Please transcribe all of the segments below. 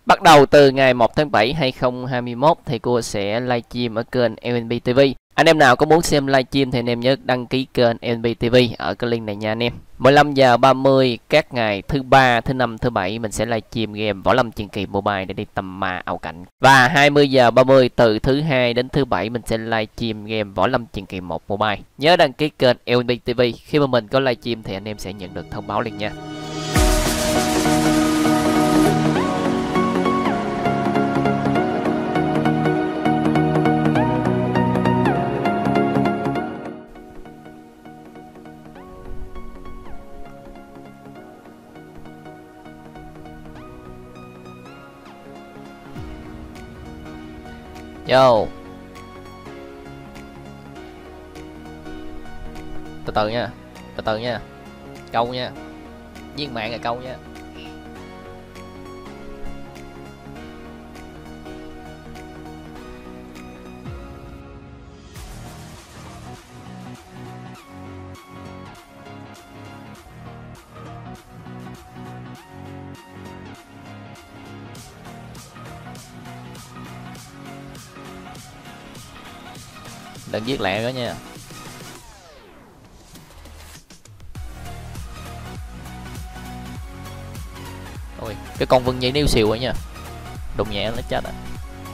Bắt đầu từ ngày 1 tháng 7 2021 thì cô sẽ livestream ở kênh LNB TV. Anh em nào có muốn xem livestream thì anh em nhớ đăng ký kênh LNB TV ở cái link này nha anh em. 15 giờ 30 các ngày thứ ba, thứ năm, thứ bảy mình sẽ livestream game Võ Lâm Truyền Kỳ Mobile để đi tầm ma ảo cảnh. Và 20 giờ 30 từ thứ hai đến thứ bảy mình sẽ livestream game Võ Lâm Truyền Kỳ 1 Mobile. Nhớ đăng ký kênh LNB TV, khi mà mình có livestream thì anh em sẽ nhận được thông báo liền nha. Yo. Từ từ nha. Từ từ nha. Câu nha. Viên mạng là câu nha. Đừng viết lẹ đó nha. Ôi, cái con Vân Nhi níu xìu rồi nha. Đụng nhẹ nó chết à.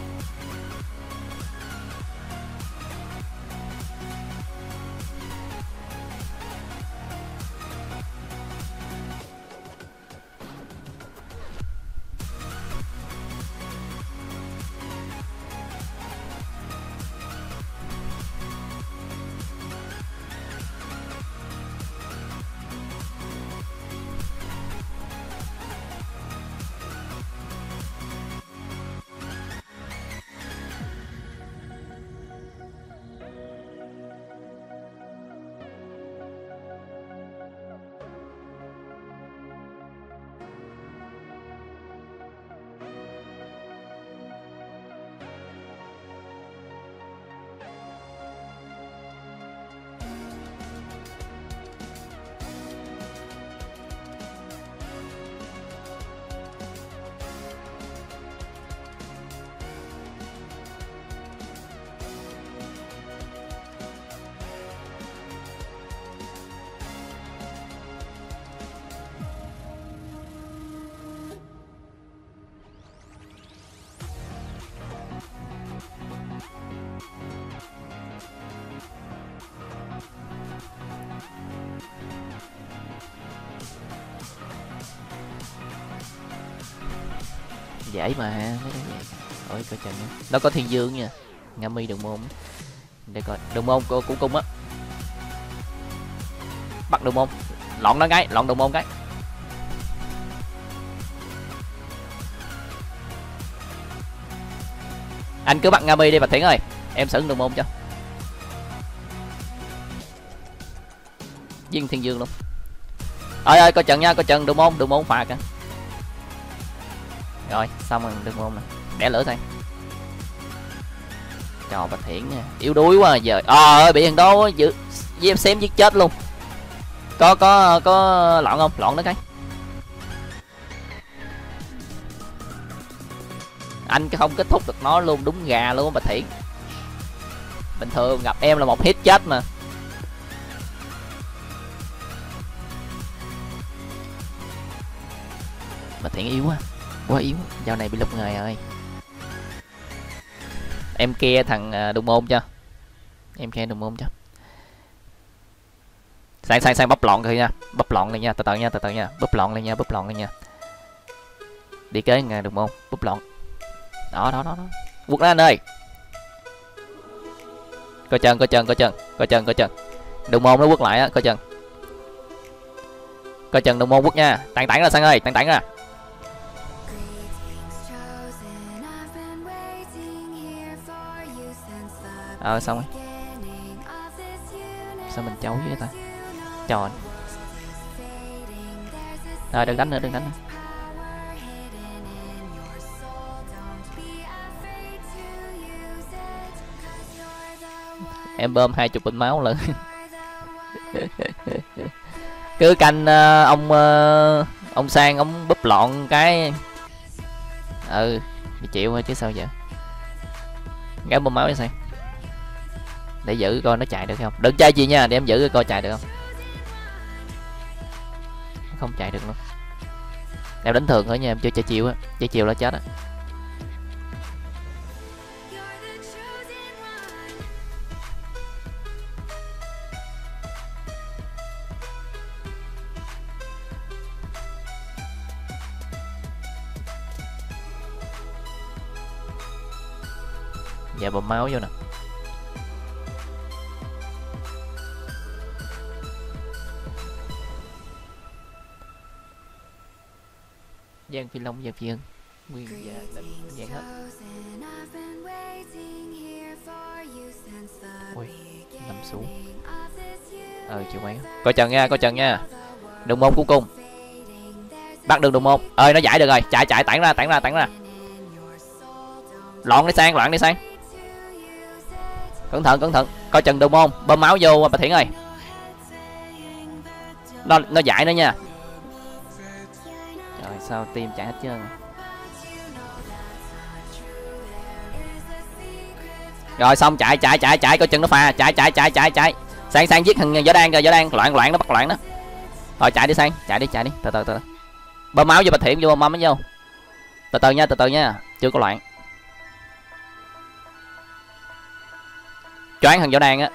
Dễ mà mấy cái vậy. Ôi coi chừng nha. Nó có Thiên Dương nha. Nga Mi Đường Môn. Để coi. Đường Môn của cung á. Bắt Đường Môn. Lọn nó cái, lọn Đường Môn cái. Anh cứ bắt Nga Mi đi Bạch Thiển ơi. Em xử Đường Môn cho. Viên Thiên Dương luôn. Ơi coi chừng nha, coi chừng Đường Môn phạt kìa. Rồi xong rồi Đường Môn này. Đẻ lửa thôi. Cho Bạch Thiển nha. Yếu đuối quá giờ. Ơi bị thằng đó giữ em xem giết chết luôn. Có lọn không? Lọn nó cái. Anh không kết thúc được nó luôn, đúng gà luôn Bạch Thiển. Bình thường gặp em là một hit chết mà. Bạch Thiển yếu quá. Quá yếu, dạo này bị lục người ơi. Em kia thằng Đường Môn cho. Em kia Đường Môn cho. Sang bóp lọn thôi nha. Bóp lọn này nha, từ từ nha. Bóp lọn này nha. Đi kế Đường Môn, bóp lọn. Đó. Quất nó anh ơi. Coi chừng. Đường Môn nó quất lại á, coi chừng. Coi chừng Đường Môn quất nha. Tản ra Sang ơi, tản ra. Xong rồi. Sao mình chấu với ta? Tròn. Rồi đừng đánh nữa. Em bơm 20 bình máu lần. Cứ canh ông Sang ông búp lọn cái. Ừ, thì chịu thôi chứ sao giờ. Gắn bơm máu cho xem. Để giữ coi nó chạy được không. Đừng chơi gì nha, để em giữ coi chạy được không. Không chạy được luôn. Em đánh thường thôi nha, em chưa chạy chiều á, chạy chiều là chết á. Dạ bơm máu vô nè. Giang Phi Long, Giang Phi Hưng, nguyên dạng hết. Ui, nằm xuống. Chịu mấy. Coi chừng nha, coi chừng nha. Đường môn cuối cùng. Bắt đường môn. Ơi nó giải được rồi, chạy chạy tản ra, tản ra, tản ra. Loạn đi sang, loạn đi sang. Cẩn thận, cẩn thận. Coi chừng đường môn, bơm máu vô Bà Thiển ơi. Nó giải nữa nha. Trời sao tim chạy hết trơn. Rồi xong chạy chạy chạy chạy, coi chừng nó phà, chạy chạy chạy chạy chạy. Sang sang giết thằng Võ Đan rồi, Võ Đan loạn loạn nó, bắt loạn đó. Rồi chạy đi sang, chạy đi từ từ từ. Bơm máu vô Bà Thiển, vô bơm máu vô. Từ từ nha, chưa có loạn. Choáng thằng Võ Đan á.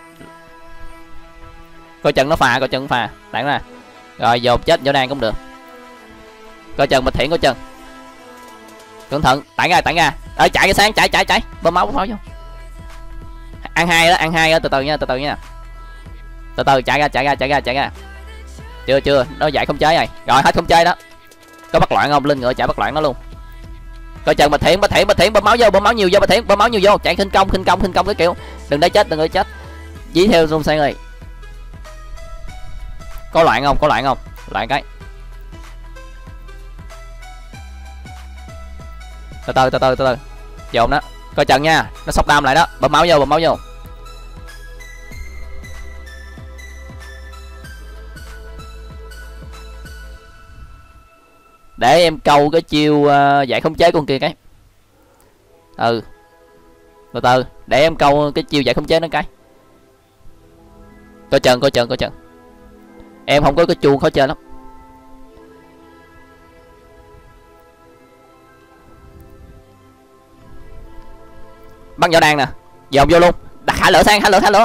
Coi chừng nó phà, coi chừng phà, tản ra. Rồi dồn chết Võ Đan cũng được. Coi chừng Bà Thiển, coi chừng. Cẩn thận, tản ra, tản ra. Ơi chạy cái sáng, chạy chạy chạy, bơm máu vô. Ăn hai đó, từ từ nha, từ từ nha. Từ từ chạy ra, chạy ra, chạy ra, chạy ra. Chưa chưa, nó dạy không chế rồi. Rồi hết không chế đó. Có bắt loạn không? Lên ngựa chạy bắt loạn nó luôn. Coi chừng Bà Thiển, Bà Thiển bơm máu vô, bơm máu nhiều vô Bà Thiển, bơm máu nhiều vô, chạy khinh công cái kiểu. Đừng để chết, đừng để chết. Dí theo luôn sang ơi. Có loạn không? Có loạn không? Loạn cái. Từ từ. Dồn đó. Coi chừng nha, nó sọc đam lại đó, bơm máu vô, bơm máu vô. Để em câu cái chiêu giải khống chế con kia cái. Từ từ, để em câu cái chiêu giải khống chế nó cái. Coi chừng. Em không có cái chuông khó chơi lắm. Bắn Võ Đan nè, dồn vô luôn. Thả lửa sang, thả lửa.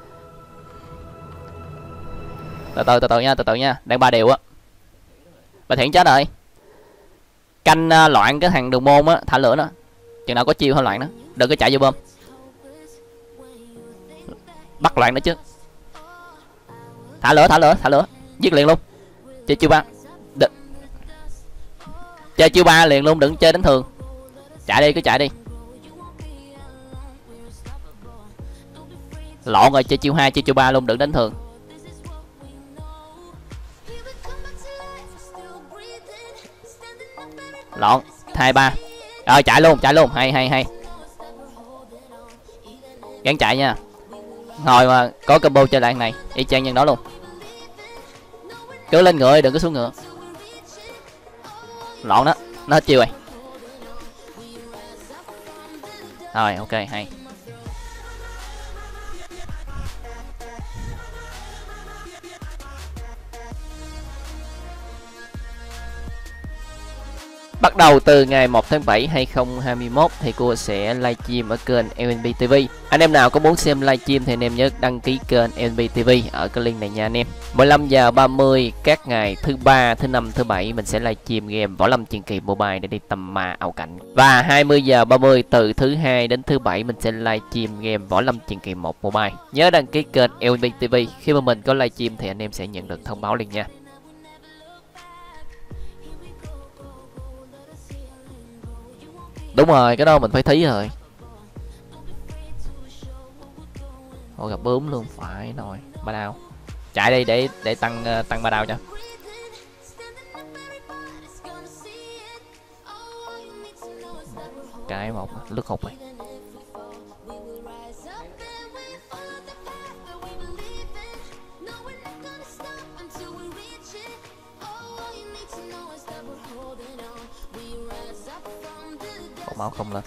Từ từ nha, đang 3 điều á. Bà Thiển chết rồi. Canh loạn cái thằng đường môn á, thả lửa nó. Chừng nào có chiêu hơi loạn đó, đừng có chạy vô bơm. Bắt loạn nữa chứ. Thả lửa, giết liền luôn. Chơi chiêu 3. Chơi chiêu 3 liền luôn, đừng chơi đánh thường. Chạy đi, cứ chạy đi. Lộn rồi, chơi chiêu 2, chơi chiêu 3 luôn, đừng đánh thường. Lộn, 2 3. Rồi chạy luôn, hay. Gắn chạy nha. Hồi mà có combo chơi lại này, y chang nhân đó luôn. Cứ lên ngựa, đừng có xuống ngựa. Lộn đó, nó hết chiêu rồi. Rồi, ok, hay. Bắt đầu từ ngày 1 tháng 7 2021 thì cô sẽ livestream ở kênh LNB TV. Anh em nào có muốn xem livestream thì anh em nhớ đăng ký kênh LNB TV ở cái link này nha anh em. 15 giờ 30 các ngày thứ ba, thứ năm, thứ bảy mình sẽ livestream game Võ Lâm Truyền Kỳ Mobile để đi tầm ma ảo cảnh. Và 20 giờ 30 từ thứ hai đến thứ bảy mình sẽ livestream game Võ Lâm Truyền Kỳ 1 Mobile. Nhớ đăng ký kênh LNB TV, khi mà mình có livestream thì anh em sẽ nhận được thông báo liền nha. Đúng rồi, cái đó mình phải thí rồi. Ôi gặp bướm luôn, phải rồi. 3 đao. Chạy đi để tăng 3 đao cho. Cái một lướt hụt rồi. Một máu không lên.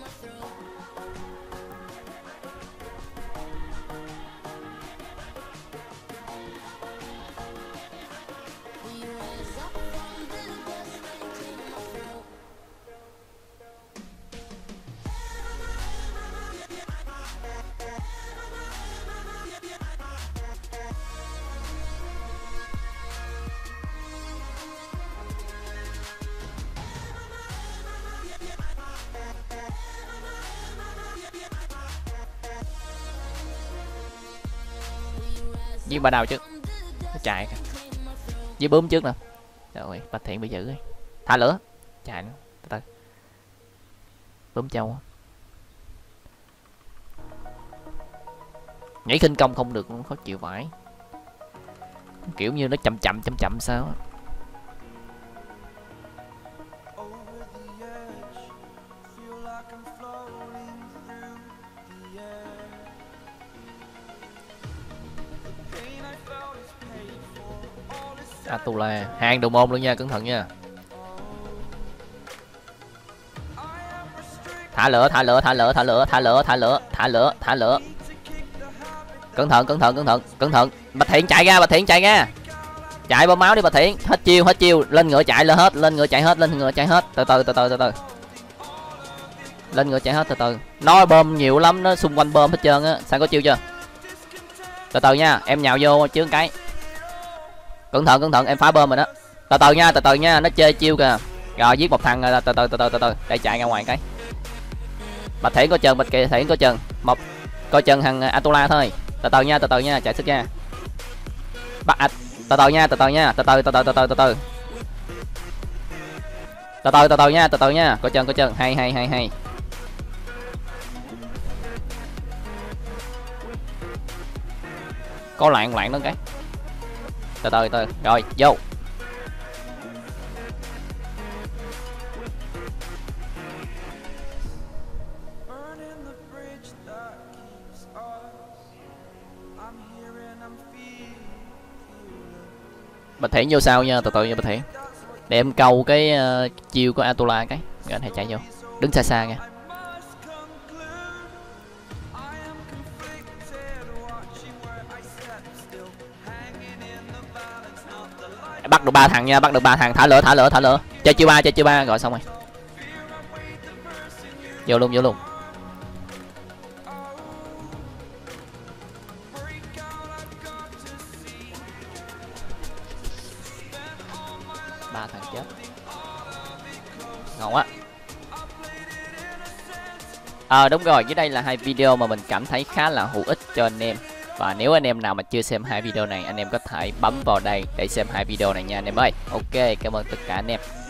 Giết ba đào trước. Nó chạy. Với bướm trước nè. Rồi, Bạch Thiện bị giữ. Thả lửa. Chạy nữa. Từ từ. Bướm châu. Nhảy khinh công không được, khó chịu vãi. Kiểu như nó chậm sao á. Atula, hàng đồ môn luôn nha, cẩn thận nha. Thả lửa. Cẩn thận. Bạch Thiện chạy ra. Chạy bơm máu đi Bạch Thiện, hết chiêu, lên ngựa chạy hết. Lên ngựa chạy hết. Từ từ. Lên ngựa chạy hết từ từ. Nó bơm nhiều lắm, nó xung quanh bơm hết trơn á. Sao có chiêu chưa? Từ từ nha, em nhào vô chứ cái. Cẩn thận, em phá bơm rồi đó. Từ từ nha, nó chơi chiêu kìa. Rồi giết một thằng rồi, từ từ. Để chạy ra ngoài cái. Bạch Thiện có chừng, một coi chừng thằng Atula thôi. Từ từ nha, chạy sức nha. Bắt từ từ nha. Từ từ nha, coi chừng. Hay. Có loạn đó cái. Từ từ. Rồi, vô. Bạch Thiện vô sau nha, từ từ nha Bạch Thiện. Để em câu cái chiêu của Atula cái. Rồi anh hãy chạy vô. Đứng xa nha. Bắt được 3 thằng nha, thả lửa. Chơi chiêu ba rồi xong rồi. Vô luôn. 3 thằng chết. Ngon quá. Đúng rồi, dưới đây là 2 video mà mình cảm thấy khá là hữu ích cho anh em. Và nếu anh em nào mà chưa xem 2 video này, anh em có thể bấm vào đây để xem 2 video này nha anh em ơi. Ok, cảm ơn tất cả anh em.